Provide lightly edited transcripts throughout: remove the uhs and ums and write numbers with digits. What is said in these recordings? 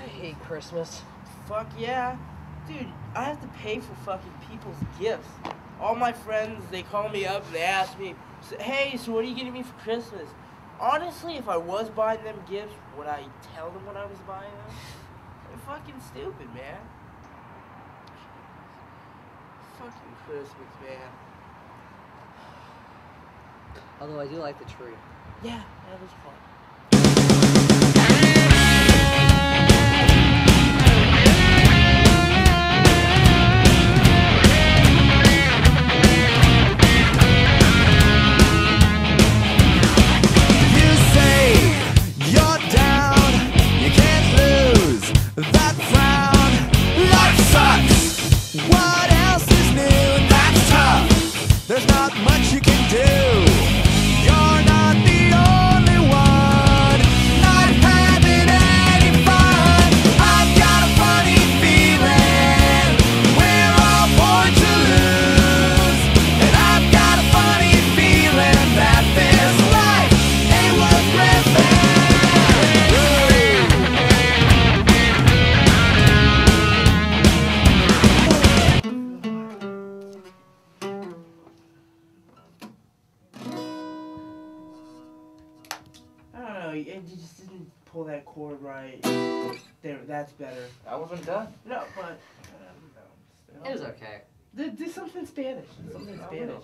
I hate Christmas. Fuck yeah. Dude, I have to pay for fucking people's gifts. All my friends, they call me up and they ask me, hey, so what are you getting me for Christmas? Honestly, if I was buying them gifts, would I tell them what I was buying them? They're fucking stupid, man. Fucking Christmas, man. Although I do like the tree. Yeah, that was fun. You just didn't pull that chord right. There, that's better. I wasn't done. No, but It was okay. Do something Spanish. Something Spanish.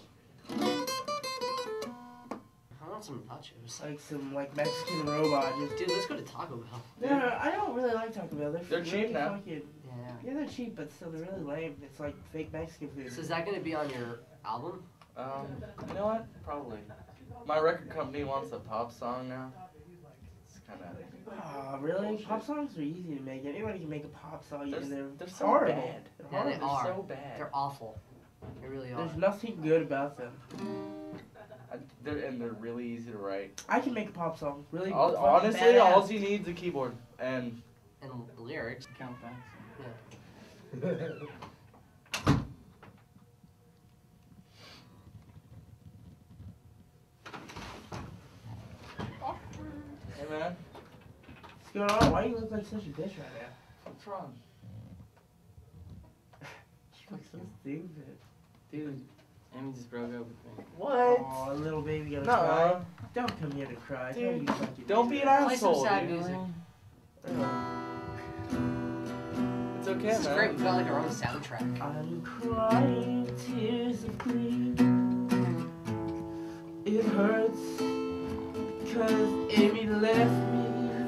I want some nachos. Like some Mexican robot. Just Dude, let's go to Taco Bell. no, I don't really like Taco Bell. They're cheap really now. Fucking, Yeah. yeah, they're cheap, but still they're really lame. It's like fake Mexican food. So is that gonna be on your album? You know what? Probably. My record company wants a pop song now. It's kind of. Oh, really? Pop songs are easy to make. Anybody can make a pop song, and they're so horrible. bad. Yeah, they They're are. so bad. They're awful. They really are. There's nothing good about them. They're really easy to write. I can make a pop song. Really. Honestly, badass. all you need is a keyboard and lyrics. count facts. Yeah. Hey man, What's going on? Why do you look like such a bitch right now? what's wrong? You look so stupid. Dude, Amy just broke up with me. What? Oh, little baby gonna cry. No. Don't come here to cry. Dude, fucking don't be an Play some asshole, sad dude. music. It's okay, This is man. great. We got like our own soundtrack. I'm crying tears of grief. It hurts cause Amy left me.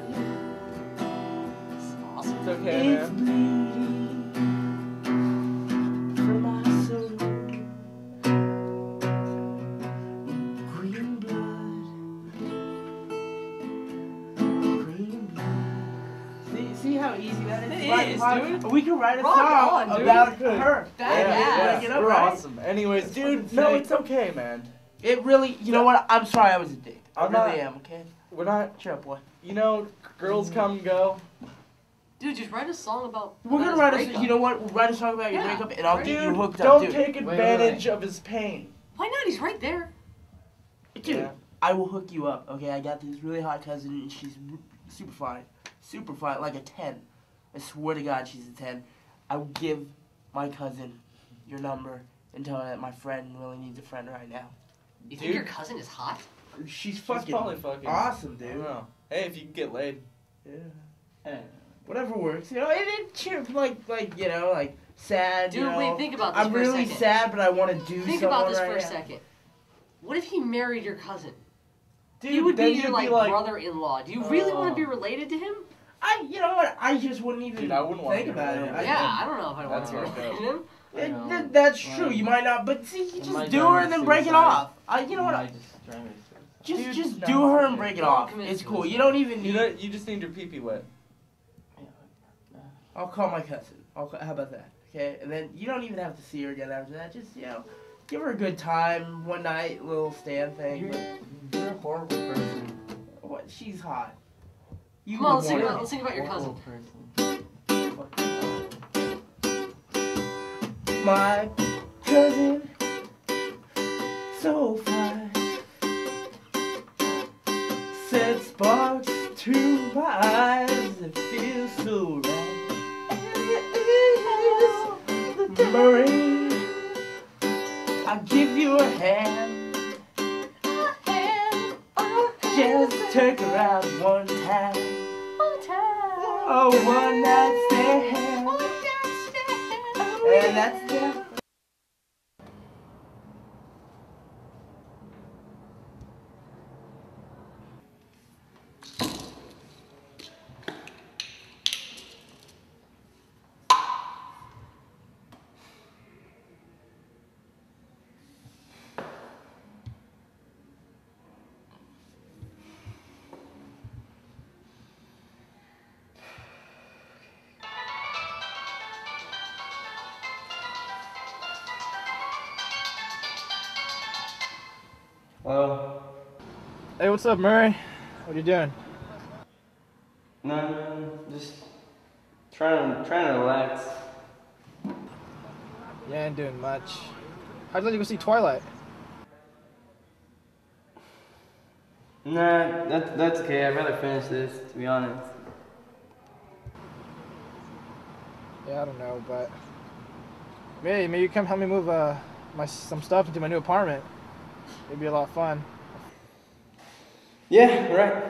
It's awesome. It's okay, It's man. bleeding from my soul. Green blood. Green blood. See how easy that is? It is, dude. We can write a Rock song on, dude. about her. Badass. Break it up, We're right? awesome. Anyways, That's dude, fucking no, sick. it's okay, man. It really, you know what? I'm sorry I was a dick. I I'm really not- am, okay? We're not, Cheer up, boy. you know, girls come and go. Dude, just write a song about. We're gonna his write a, breakup. you know what? We'll write a song about your Yeah. breakup and I'll get you Dude, hooked up, don't dude. take advantage of his pain. Why not? He's right there. Dude, Yeah. I will hook you up, okay? I got this really hot cousin and she's super fine. Super fine, like a 10. I swear to God she's a 10. I will give my cousin your number and tell her that my friend really needs a friend right now. You think your cousin is hot? She's fucking probably fucking awesome, I don't dude. know. Hey, if you can get laid. Yeah. Whatever works, you know. It cheer like you know, like sad. Dude, you know, wait, think about this I'm for a really second. sad, but I want to do Think something about this right for a now. second. What if he married your cousin? Dude, He would be then your you'd like, be like, brother-in-law. Do you really want to be related to him? You know what? I just wouldn't even Dude, I wouldn't want think to be about it. related. Yeah, I don't know if I want That's to be fucked related up. to him. That's true. You might not, but see, you just might do drive her me and then to break it suicide. off. You know what? Might just drive me to suicide. Just no, do her and okay. break it Don't off. commit It's cool. suicide. You don't even need. You just need your pee-pee wet. I'll call my cousin. How about that? Okay, and then you don't even have to see her again after that. Just give her a good time, one night, little stand thing. But You're a horrible person. what? She's hot. You Come on, would let's think about your cousin. Horrible person. My cousin, so fine, set sparks to my eyes and feels so right. Murray, I'll give you a hand. Just take her out one time. Oh, one night stand. And that's the. Hello? Hey, what's up, Murray? What are you doing? No, just trying to relax. Yeah, I ain't doing much. How'd you like to go see Twilight? Nah, that's okay. I'd rather finish this, to be honest. Yeah, I don't know, but maybe you come help me move some stuff into my new apartment. It'd be a lot of fun. Yeah, right.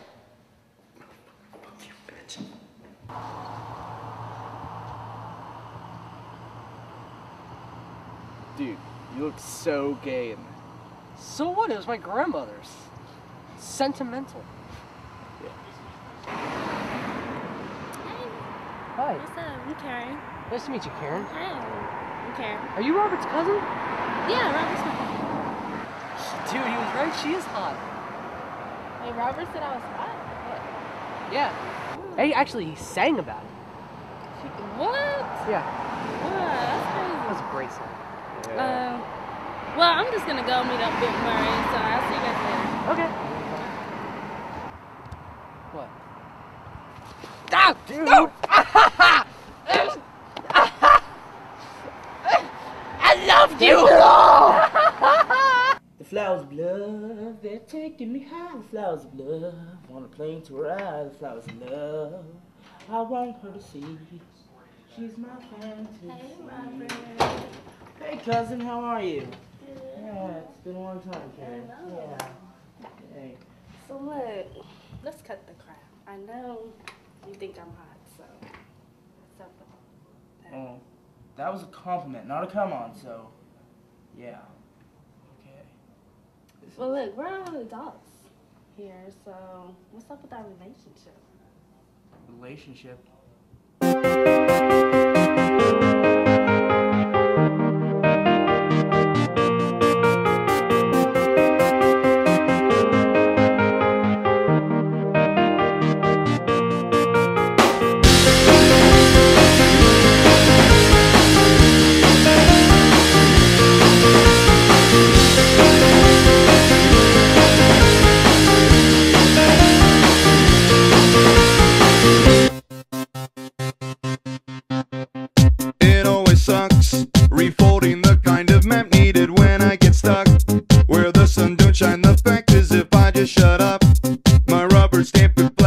Dude, you look so gay in that. So what? It was my grandmother's. Sentimental. Hi. What's up? I'm Karen. Nice to meet you, Karen. Hi. I'm Karen. Are you Robert's cousin? Yeah, Robert's my cousin. Dude, he was right. She is hot. Wait, Robert said I was hot? Yeah. Hey, actually, he sang about it. What? Yeah. Wow, that's crazy. That was a great song. Well, I'm just gonna go meet up with Murray, so I'll see you guys later. Okay. What? Ah, dude! No! I loved you! The flowers of love, they're taking me high. The flowers of love, on a plane to ride. The flowers of love, I want her to see. She's my fantasy. Hey, Robert. Hey, cousin, how are you? Yeah, it's been a long time, Karen. Yeah. Hey. So look, let's cut the crap. I know you think I'm hot, so what's up with that? Oh, that was a compliment, not a come on, so yeah. Okay. Well, look, we're all adults here, so what's up with our relationship? Relationship. Refolding the kind of map needed when I get stuck. Where the sun don't shine, the fact is if I just shut up, my rubber stamp